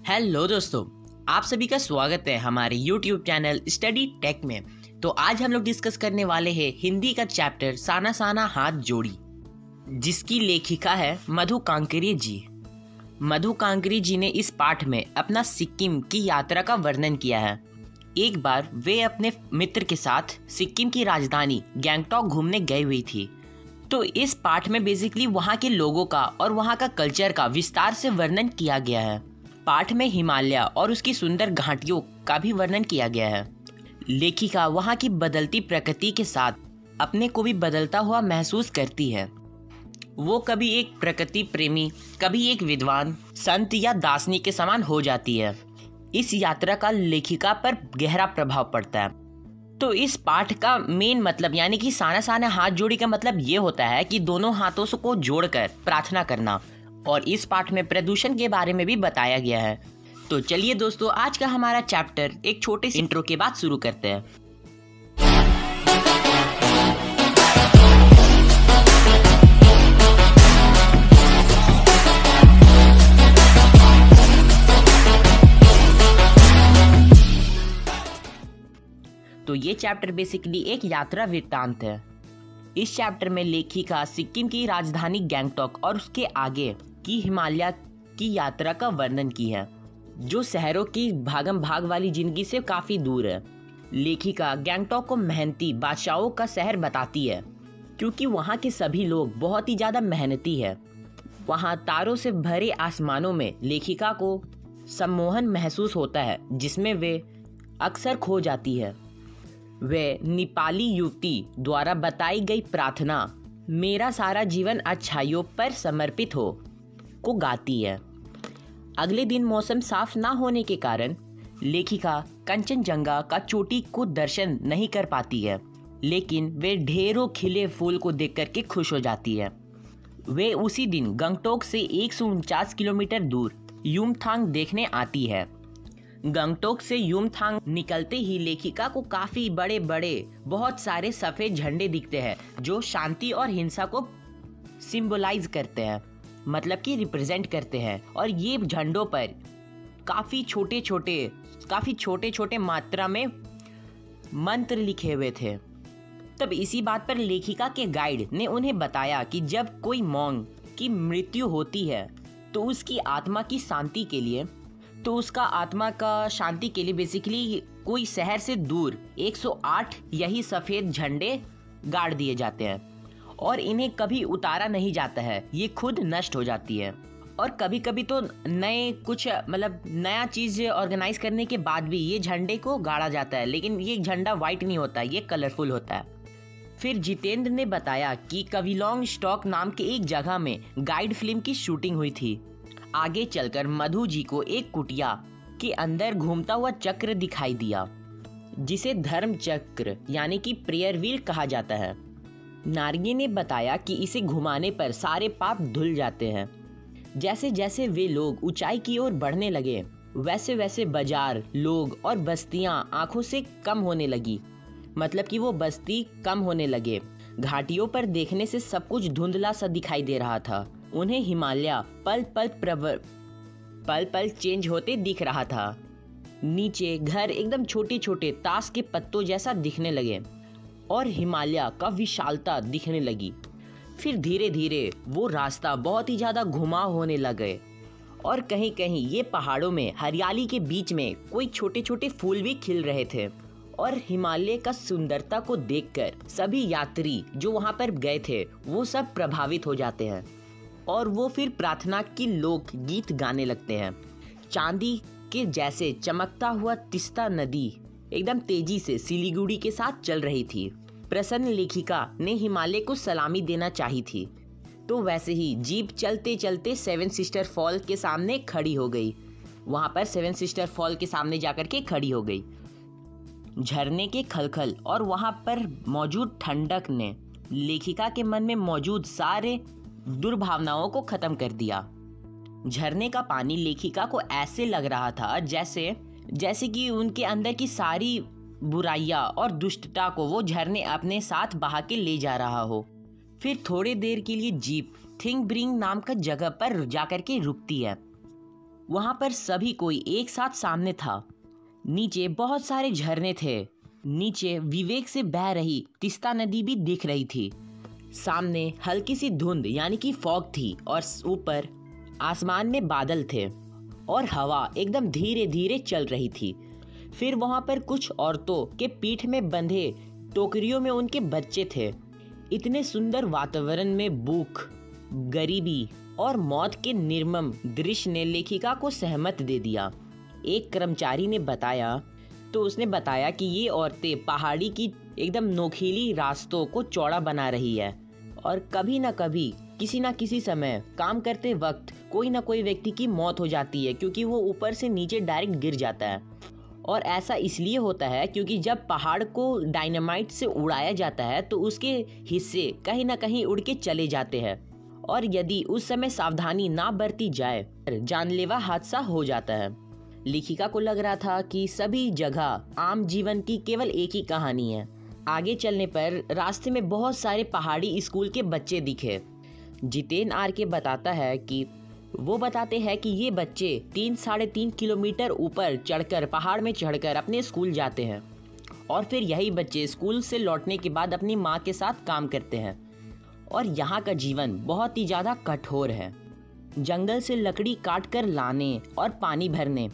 Hello दोस्तों, आप सभी का स्वागत है हमारे YouTube चैनल स्टडी टेक में। तो आज हम लोग डिस्कस करने वाले हैं हिंदी का चैप्टर साना साना हाथ जोड़ी, जिसकी लेखिका है मधु कांकरे जी। मधु कांकरे जी ने इस पाठ में अपना सिक्किम की यात्रा का वर्णन किया है। एक बार वे अपने मित्र के साथ सिक्किम की राजधानी गैंगटॉक घूमने गई हुई थी। तो इस पाठ में बेसिकली वहाँ के लोगों का और वहाँ का कल्चर का विस्तार से वर्णन किया गया है। पाठ में हिमालय और उसकी सुंदर घाटियों का भी वर्णन किया गया है। लेखिका वहाँ की बदलती प्रकृति के साथ अपने को भी बदलता हुआ महसूस करती है। वो कभी एक प्रकृति प्रेमी, कभी एक विद्वान, संत या दासनी के समान हो जाती है। इस यात्रा का लेखिका पर गहरा प्रभाव पड़ता है। तो इस पाठ का मेन मतलब यानी कि साना साना हाथ जोड़ी का मतलब ये होता है कि दोनों हाथों को जोड़कर प्रार्थना करना। और इस पाठ में प्रदूषण के बारे में भी बताया गया है। तो चलिए दोस्तों, आज का हमारा चैप्टर एक छोटे से इंट्रो के बाद शुरू करते हैं। तो ये चैप्टर बेसिकली एक यात्रा वृत्तांत है। इस चैप्टर में लेखिका सिक्किम की राजधानी गैंगटॉक और उसके आगे की हिमालय की यात्रा का वर्णन की है, जो शहरों की भागम भाग वाली जिंदगी से काफ़ी दूर है। लेखिका गैंगटॉक को मेहनती बादशाहों का शहर बताती है, क्योंकि वहाँ के सभी लोग बहुत ही ज़्यादा मेहनती है। वहाँ तारों से भरे आसमानों में लेखिका को सम्मोहन महसूस होता है, जिसमें वे अक्सर खो जाती है। वे नेपाली युवती द्वारा बताई गई प्रार्थना मेरा सारा जीवन अच्छाइयों पर समर्पित हो को गाती है। अगले दिन मौसम साफ ना होने के कारण लेखिका कंचनजंगा का चोटी को दर्शन नहीं कर पाती है, लेकिन वे ढेरों खिले फूल को देख करके खुश हो जाती है। वे उसी दिन गंगटोक से 149 किलोमीटर दूर युमथांग देखने आती है। गंगटोक से युमथांग निकलते ही लेखिका को काफी बड़े बड़े बहुत सारे सफेद झंडे दिखते हैं, जो शांति और हिंसा को सिंबलाइज करते हैं, मतलब कि रिप्रेजेंट करते हैं। और ये झंडों पर काफी छोटे छोटे मात्रा में मंत्र लिखे हुए थे। तब इसी बात पर लेखिका के गाइड ने उन्हें बताया कि जब कोई मॉन्ग की मृत्यु होती है तो उसकी आत्मा की शांति के लिए बेसिकली कोई शहर से दूर 108 यही सफेद झंडे गाड़ दिए जाते हैं और इन्हें कभी उतारा नहीं जाता है, ये खुद नष्ट हो जाती है। और कभी कभी तो नया चीज़ ऑर्गेनाइज करने के बाद भी ये झंडे को गाड़ा जाता है, लेकिन ये झंडा वाइट नहीं होता, ये कलरफुल होता है। फिर जितेंद्र ने बताया कि कविलोंग स्टॉक नाम के एक जगह में गाइड फिल्म की शूटिंग हुई थी। आगे चलकर मधु जी को एक कुटिया के अंदर घूमता हुआ चक्र दिखाई दिया, जिसे धर्म चक्र यानी कि प्रेयर व्हील कहा जाता है। नारगी ने बताया कि इसे घुमाने पर सारे पाप धुल जाते हैं। जैसे जैसे वे लोग ऊंचाई की ओर बढ़ने लगे, वैसे वैसे बाजार, लोग और बस्तियां आंखों से कम होने लगी, मतलब कि वो बस्ती कम होने लगे। घाटियों पर देखने से सब कुछ धुंधला सा दिखाई दे रहा था। उन्हें हिमालय पल पल चेंज होते दिख रहा था। नीचे घर एकदम छोटे छोटे ताश के पत्तों जैसा दिखने लगे और हिमालय का विशालता दिखने लगी। फिर धीरे धीरे वो रास्ता बहुत ही ज़्यादा घुमाव होने लगे और कहीं कहीं ये पहाड़ों में हरियाली के बीच में कोई छोटे छोटे फूल भी खिल रहे थे। और हिमालय का सुंदरता को देखकर सभी यात्री जो वहाँ पर गए थे वो सब प्रभावित हो जाते हैं और वो फिर प्रार्थना की लोक गीत गाने लगते हैं। चांदी के जैसे चमकता हुआ तीस्ता नदी एकदम तेजी से सिलीगुड़ी के साथ चल रही थी। प्रसन्न लेखिका ने हिमालय को सलामी देना चाही थी, तो वैसे ही जीप चलते चलते सेवन सिस्टर फॉल के सामने खड़ी हो गई। वहां पर सेवन सिस्टर फॉल के सामने जाकर के खड़ी हो गई। झरने के खलखल और वहां पर मौजूद ठंडक ने लेखिका के मन में मौजूद सारे दुर्भावनाओं को खत्म कर दिया। झरने का पानी लेखिका को ऐसे लग रहा था जैसे कि उनके अंदर की सारी बुराइयां और दुष्टता को वो झरने अपने साथ बहा के ले जा रहा हो। फिर थोड़ी देर के लिए जीप थिंग ब्रिंग नाम का जगह पर जाकर के रुकती है। वहां पर सभी कोई एक साथ सामने था। नीचे बहुत सारे झरने थे। नीचे विवेक से बह रही तीस्ता नदी भी दिख रही थी। सामने हल्की सी धुंध यानी कि फॉग थी और ऊपर आसमान में बादल थे और हवा एकदम धीरे धीरे चल रही थी। फिर वहां पर कुछ औरतों के पीठ में बंधे टोकरियों में उनके बच्चे थे। इतने सुंदर वातावरण में भूख, गरीबी और मौत के निर्मम दृश्य ने लेखिका को सहमत दे दिया। एक कर्मचारी ने बताया तो उसने बताया कि ये औरतें पहाड़ी की एकदम नोखीली रास्तों को चौड़ा बना रही है और कभी ना कभी किसी ना किसी समय काम करते वक्त कोई ना कोई व्यक्ति की मौत हो जाती है, क्योंकि वो ऊपर से नीचे डायरेक्ट गिर जाता है। और ऐसा इसलिए होता है क्योंकि जब पहाड़ को डायनामाइट से उड़ाया जाता है तो उसके हिस्से कहीं ना कहीं उड़ के चले जाते हैं और यदि उस समय सावधानी ना बरती जाए जानलेवा हादसा हो जाता है। लेखिका को लग रहा था कि सभी जगह आम जीवन की केवल एक ही कहानी है। आगे चलने पर रास्ते में बहुत सारे पहाड़ी स्कूल के बच्चे दिखे। जितेन आर के बताते हैं कि ये बच्चे 3-3.5 किलोमीटर ऊपर चढ़कर पहाड़ में चढ़कर अपने स्कूल जाते हैं और फिर यही बच्चे स्कूल से लौटने के बाद अपनी माँ के साथ काम करते हैं। और यहाँ का जीवन बहुत ही ज़्यादा कठोर है। जंगल से लकड़ी काट कर लाने और पानी भरने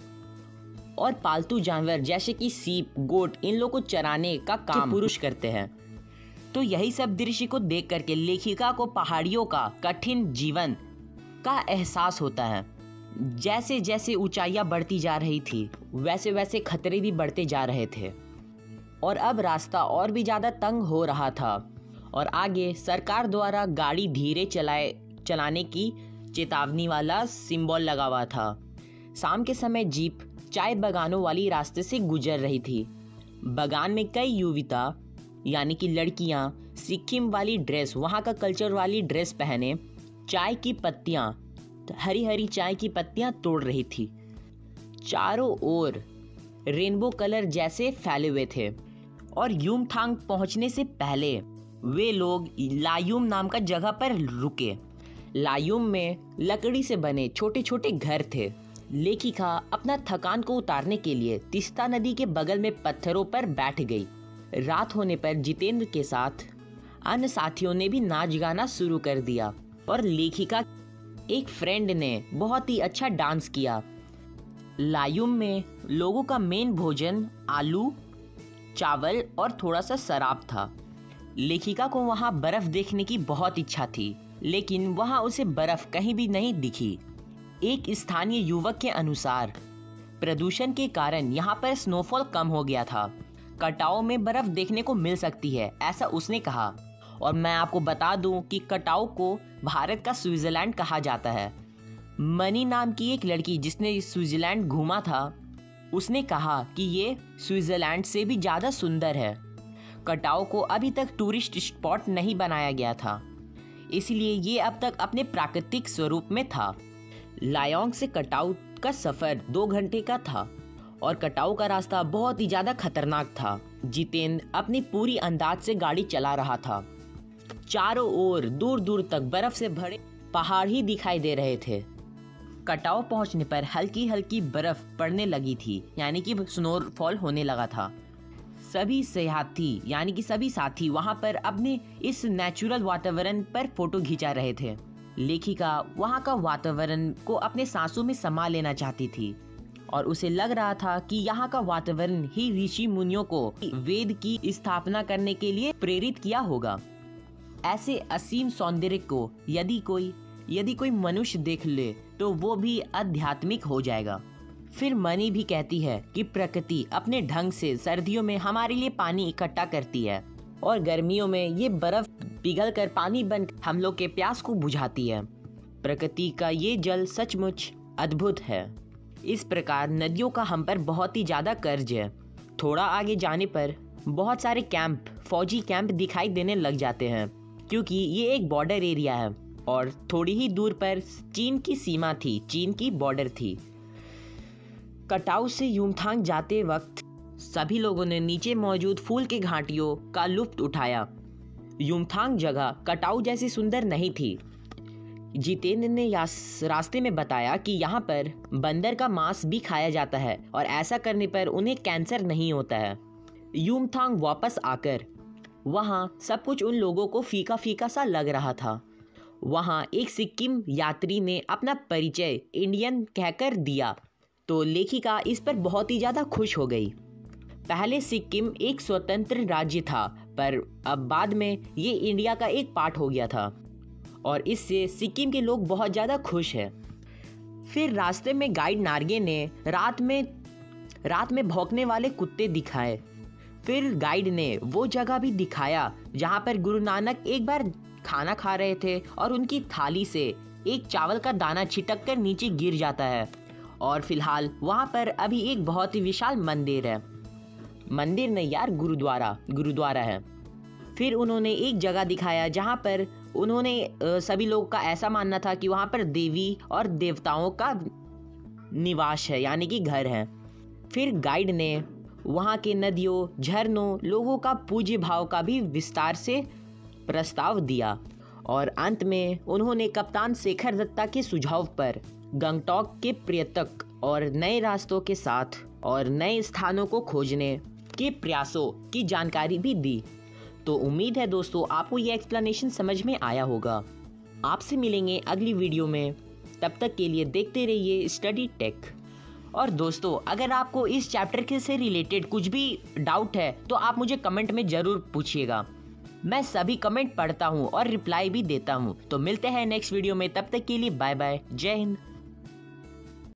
और पालतू जानवर जैसे कि सीप, गोट, इन लोगों को चराने का काम पुरुष करते हैं। तो यही सब दृश्य को देख करके लेखिका को पहाड़ियों का कठिन जीवन का एहसास होता है। जैसे जैसे ऊंचाइयां बढ़ती जा रही थी वैसे वैसे खतरे भी बढ़ते जा रहे थे और अब रास्ता और भी ज़्यादा तंग हो रहा था और आगे सरकार द्वारा गाड़ी धीरे चलाने की चेतावनी वाला सिंबल लगा हुआ था। शाम के समय जीप चाय बागानों वाली रास्ते से गुजर रही थी। बागान में कई युवतियां यानी कि लड़कियां सिक्किम वाली ड्रेस, वहाँ का कल्चर वाली ड्रेस पहने चाय की पत्तियां, हरी हरी चाय की पत्तियां तोड़ रही थी। चारों ओर रेनबो कलर जैसे फैले हुए थे और युमथांग पहुंचने से पहले वे लोग लायुम नाम का जगह पर रुके। लायुम में लकड़ी से बने छोटे छोटे घर थे। लेखिका अपना थकान को उतारने के लिए तीस्ता नदी के बगल में पत्थरों पर बैठ गई। रात होने पर जितेंद्र के साथ अन्य साथियों ने भी नाच गाना शुरू कर दिया और लेखिका एक फ्रेंड ने बहुत ही अच्छा डांस किया। लायुम में लोगों का मेन भोजन आलू, चावल और थोड़ा सा शराब था। लेखिका को वहाँ बर्फ देखने की बहुत इच्छा थी, लेकिन वहाँ उसे बर्फ कहीं भी नहीं दिखी। एक स्थानीय युवक के अनुसार प्रदूषण के कारण यहाँ पर स्नोफॉल कम हो गया था। कटाओ में बर्फ देखने को मिल सकती है, ऐसा उसने कहा। और मैं आपको बता दूं कि कटाओ को भारत का स्विट्जरलैंड कहा जाता है। मनी नाम की एक लड़की जिसने स्विट्जरलैंड घूमा था, उसने कहा कि ये स्विट्जरलैंड से भी ज़्यादा सुंदर है। कटाओ को अभी तक टूरिस्ट स्पॉट नहीं बनाया गया था, इसलिए ये अब तक अपने प्राकृतिक स्वरूप में था। लायोंग से कटाओ का सफ़र 2 घंटे का था और कटाओ का रास्ता बहुत ही ज़्यादा खतरनाक था। जितेंद्र अपनी पूरी अंदाज से गाड़ी चला रहा था। चारों ओर दूर दूर तक बर्फ से भरे पहाड़ ही दिखाई दे रहे थे। कटाओ पहुंचने पर हल्की हल्की बर्फ पड़ने लगी थी, यानी कि स्नोफॉल होने लगा था। सभी सभी साथी वहां पर अपने इस नेचुरल वातावरण पर फोटो खिंचा रहे थे। लेखिका वहां का वातावरण को अपने सांसों में समा लेना चाहती थी और उसे लग रहा था कि यहाँ का वातावरण ही ऋषि मुनियों को वेद की स्थापना करने के लिए प्रेरित किया होगा। ऐसे असीम सौंदर्य को यदि कोई मनुष्य देख ले तो वो भी आध्यात्मिक हो जाएगा। फिर मनी भी कहती है कि प्रकृति अपने ढंग से सर्दियों में हमारे लिए पानी इकट्ठा करती है और गर्मियों में ये बर्फ पिघल कर पानी बन हम लोग के प्यास को बुझाती है। प्रकृति का ये जल सचमुच अद्भुत है। इस प्रकार नदियों का हम पर बहुत ही ज़्यादा कर्ज है। थोड़ा आगे जाने पर बहुत सारे फौजी कैंप दिखाई देने लग जाते हैं, क्योंकि ये एक बॉर्डर एरिया है और थोड़ी ही दूर पर चीन की सीमा थी, चीन की बॉर्डर थी। कटाओ से युमथांग जाते वक्त सभी लोगों ने नीचे मौजूद फूल के घाटियों का लुत्फ उठाया। युमथांग जगह कटाओ जैसी सुंदर नहीं थी, जितेंद्र ने रास्ते में बताया कि यहाँ पर बंदर का मांस भी खाया जाता है और ऐसा करने पर उन्हें कैंसर नहीं होता है। युमथांग वापस आकर वहाँ सब कुछ उन लोगों को फीका फीका सा लग रहा था। वहाँ एक सिक्किम यात्री ने अपना परिचय इंडियन कहकर दिया तो लेखिका इस पर बहुत ही ज़्यादा खुश हो गई। पहले सिक्किम एक स्वतंत्र राज्य था, पर अब बाद में ये इंडिया का एक पार्ट हो गया था और इससे सिक्किम के लोग बहुत ज़्यादा खुश हैं। फिर रास्ते में गाइड नार्गे ने रात में भौंकने वाले कुत्ते दिखाए। फिर गाइड ने वो जगह भी दिखाया जहाँ पर गुरु नानक एक बार खाना खा रहे थे और उनकी थाली से एक चावल का दाना छिटक कर नीचे गिर जाता है। और फिलहाल वहाँ पर अभी एक बहुत ही विशाल मंदिर है, मंदिर नहीं यार, गुरुद्वारा है। फिर उन्होंने एक जगह दिखाया जहाँ पर उन्होंने सभी लोगों का ऐसा मानना था कि वहाँ पर देवी और देवताओं का निवास है, यानी कि घर है। फिर गाइड ने वहाँ के नदियों, झरनों, लोगों का पूज्य भाव का भी विस्तार से प्रस्ताव दिया और अंत में उन्होंने कप्तान शेखर दत्ता के सुझाव पर गंगटोक के पर्यटक और नए रास्तों के साथ और नए स्थानों को खोजने के प्रयासों की जानकारी भी दी। तो उम्मीद है दोस्तों आपको ये एक्सप्लेनेशन समझ में आया होगा। आपसे मिलेंगे अगली वीडियो में, तब तक के लिए देखते रहिए स्टडी टेक। और दोस्तों अगर आपको इस चैप्टर के से रिलेटेड कुछ भी डाउट है तो आप मुझे कमेंट में ज़रूर पूछिएगा, मैं सभी कमेंट पढ़ता हूँ और रिप्लाई भी देता हूँ। तो मिलते हैं नेक्स्ट वीडियो में, तब तक के लिए बाय बाय, जय हिंद।